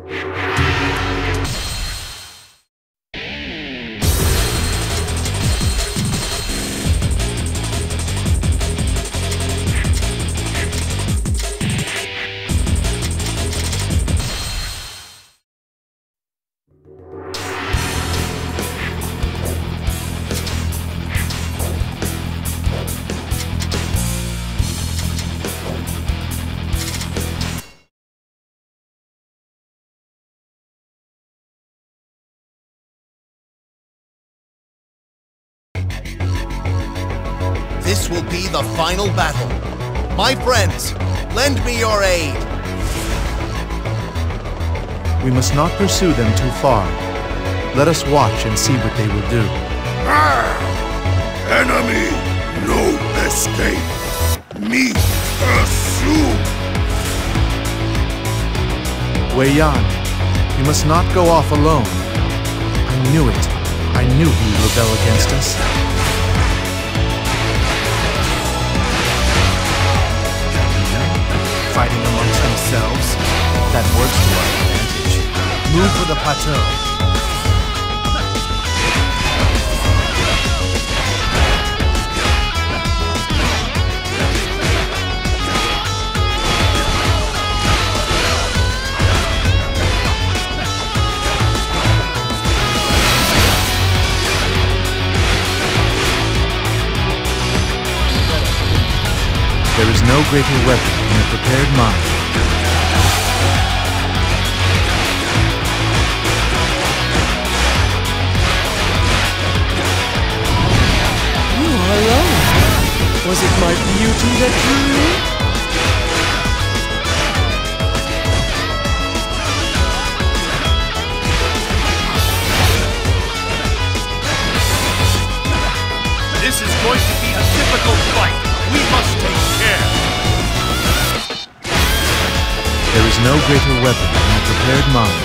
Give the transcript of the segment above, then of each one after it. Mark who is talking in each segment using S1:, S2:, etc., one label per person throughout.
S1: This will be the final battle. My friends, lend me your aid.
S2: We must not pursue them too far. Let us watch and see what they will do.
S3: Enemy, no escape. Me pursue.
S2: Wei Yan, you must not go off alone. I knew it. I knew he would rebel against us.
S1: Fighting amongst themselves? That works to our advantage. Move for the plateau.
S2: There is no greater weapon than a prepared mind.
S4: You are alone. Was it my beauty that drew you?
S5: This is going to be a difficult fight. We must take care.
S2: There is no greater weapon than a prepared mind.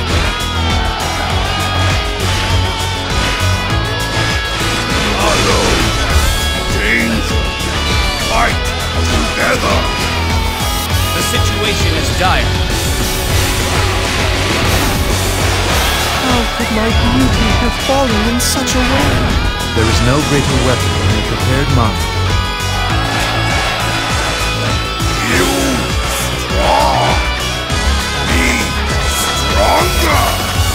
S3: Alone. Danger. Fight together.
S5: The situation is dire.
S4: How could my beauty have fallen in such a way?
S2: There is no greater weapon than a prepared mind.
S3: You strong. Me stronger.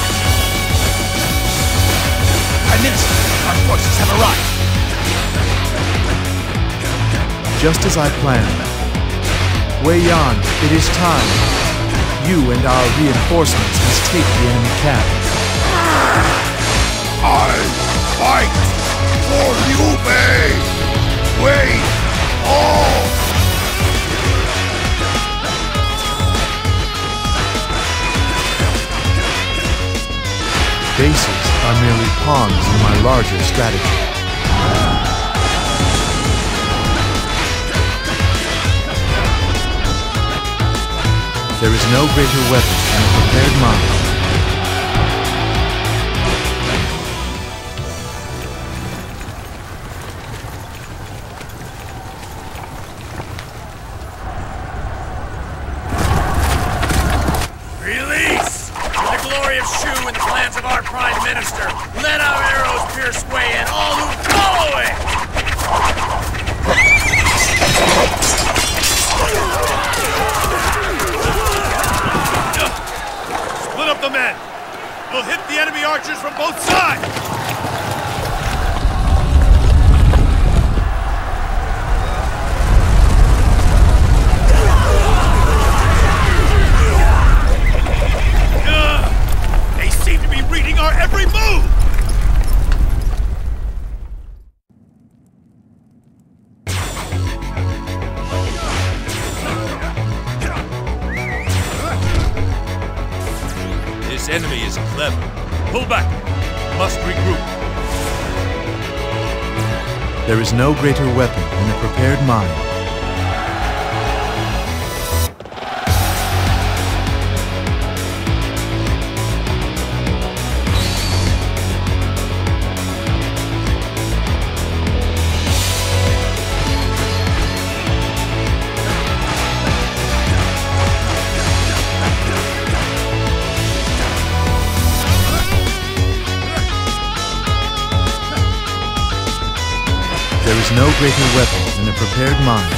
S5: Prime Minister, our forces have arrived.
S2: Just as I planned. Wei Yan, it is time. You and our reinforcements must take the enemy camp.
S3: I fight for Liu Bei. Wait all.
S2: Bases are merely pawns in my larger strategy. There is no greater weapon than a prepared mind.
S5: Release! For the glory of Shu and the plans of our Prime Minister, let our arrows pierce Wei and all who follow it! Split up the men! We'll hit the enemy archers from both sides! They seem to be reading our every move! This enemy is clever. Pull back. Must regroup.
S2: There is no greater weapon than a prepared mind. There is no greater weapon than a prepared mind.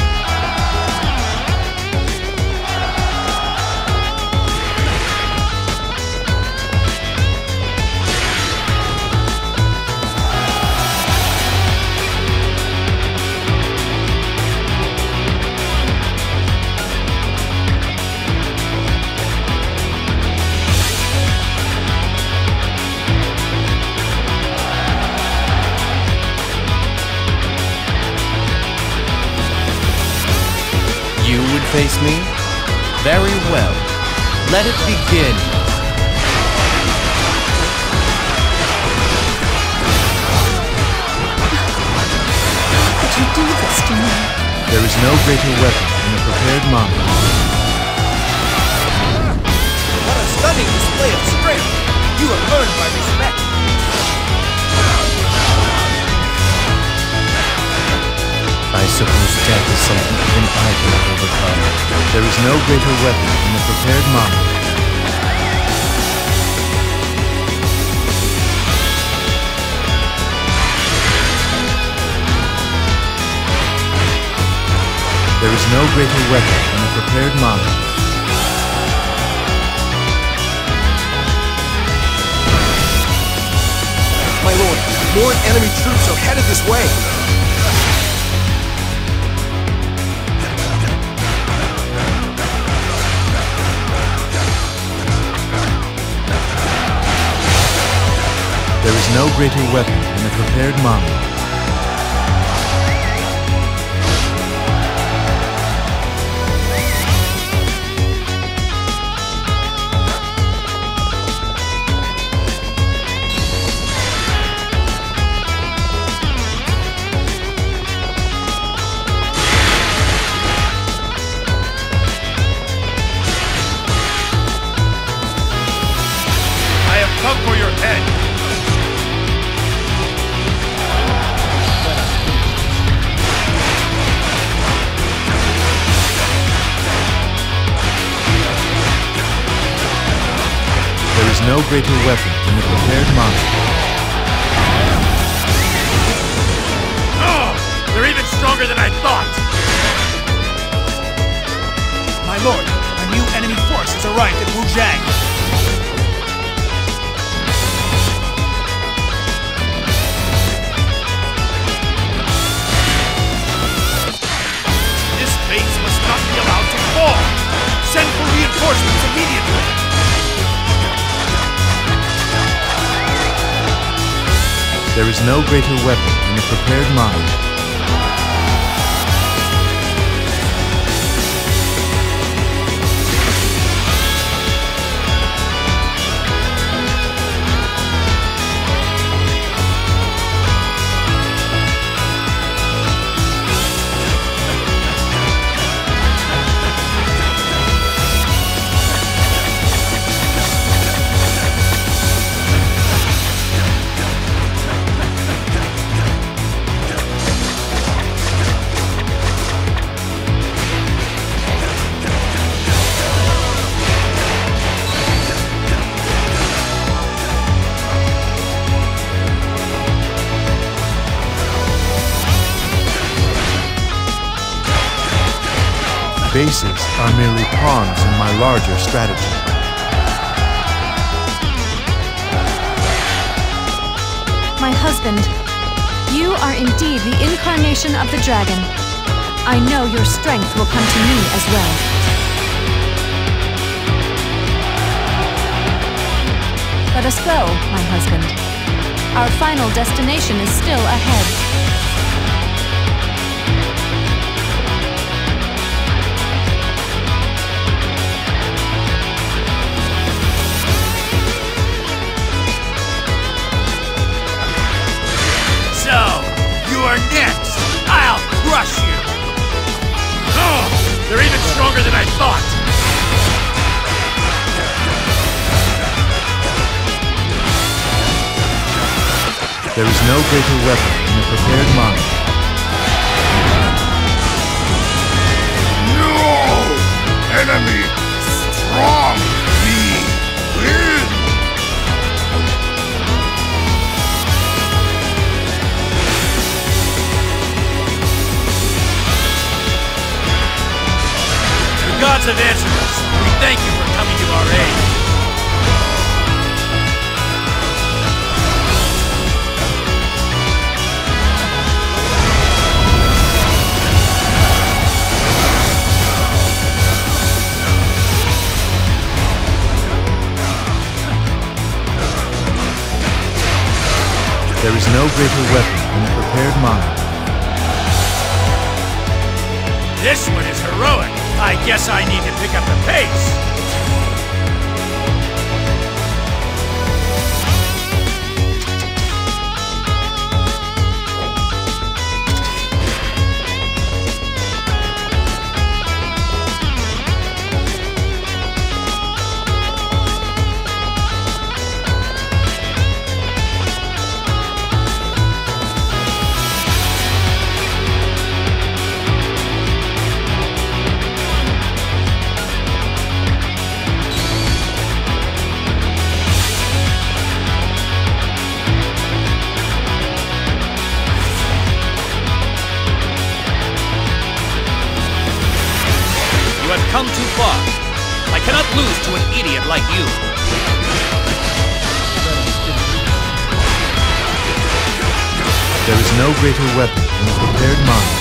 S6: You would face me? Very well. Let it begin.
S7: Could you do this to me?
S2: There is no greater weapon than a prepared mind.
S1: What a stunning display of strength! You have earned my respect.
S6: I suppose death is something even I cannot overcome.
S2: There is no greater weapon than a prepared mind. There is no greater weapon than a prepared mind.
S1: My lord, more enemy troops are headed this way.
S2: There is no greater weapon than a prepared mind.
S3: I have come for your head.
S2: There is no greater weapon than a prepared mind.
S5: Oh, they're even stronger than I thought!
S1: My lord, a new enemy force has arrived at Wujiang.
S3: This base must not be allowed to fall. Send for reinforcements immediately.
S2: There is no greater weapon than a prepared mind. Bases are merely pawns in my larger strategy.
S7: My husband, you are indeed the incarnation of the dragon. I know your strength will come to me as well. Let us go, my husband. Our final destination is still ahead.
S5: So, you are next! I'll crush you! Oh, they're even stronger than I thought!
S2: There is no greater weapon than a prepared mind.
S3: No! Enemy! Strong! We win!
S2: There is no greater weapon than a prepared mind.
S3: This one is heroic. I guess I need to pick up the pace.
S6: You have come too far. I cannot lose to an idiot like you.
S2: There is no greater weapon than a prepared mind.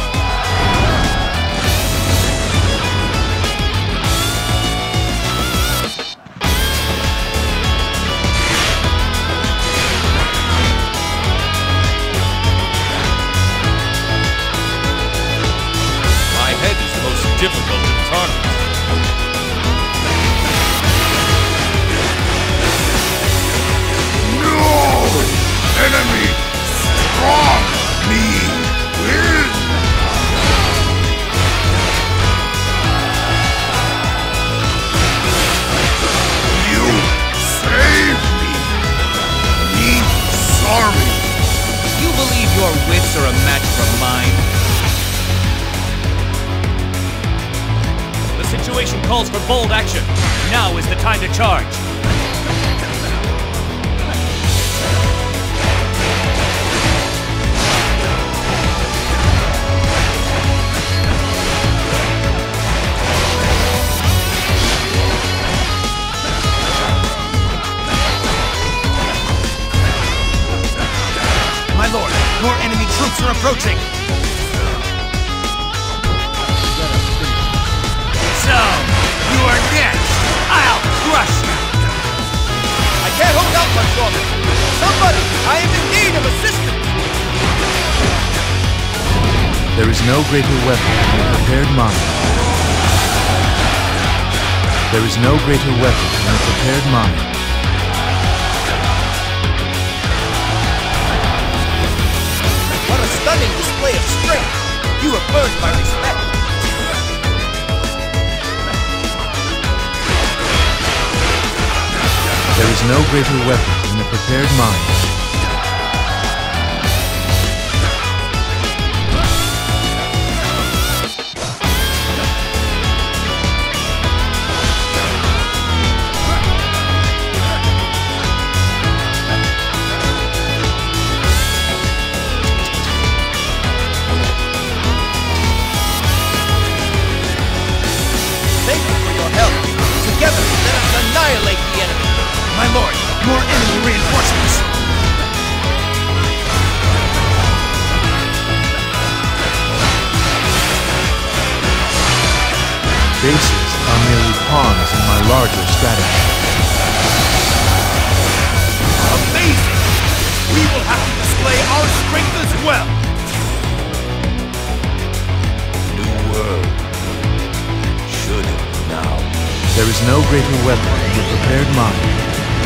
S6: My head is the most difficult to target.
S3: No! Enemy! Strong! Me! Win! You saved me! Me sorry!
S6: You believe your wits are a match for mine? The situation calls for bold action. Now is the time to charge.
S3: My lord, more enemy troops are approaching! So, you are next! I'll crush you!
S5: I can't hold out much longer. Somebody, I am in need of assistance.
S2: There is no greater weapon than a prepared mind. There is no greater weapon than a prepared mind.
S5: What a stunning display of strength! You have earned my respect.
S2: There is no greater weapon than a prepared mind.
S5: Thank you for your help. Together, let us annihilate the enemy.
S3: My lord, more enemy reinforcements!
S2: Bases are merely pawns in my larger strategy.
S3: Amazing! We will have to display our strength as well!
S5: New world. Should it now?
S2: There is no greater weapon than a prepared mind.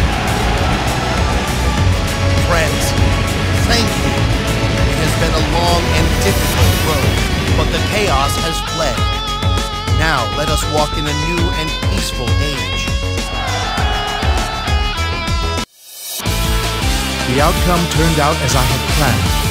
S1: Friends, thank you. It has been a long and difficult road, but the chaos has fled. Now let us walk in a new and peaceful age.
S2: The outcome turned out as I had planned.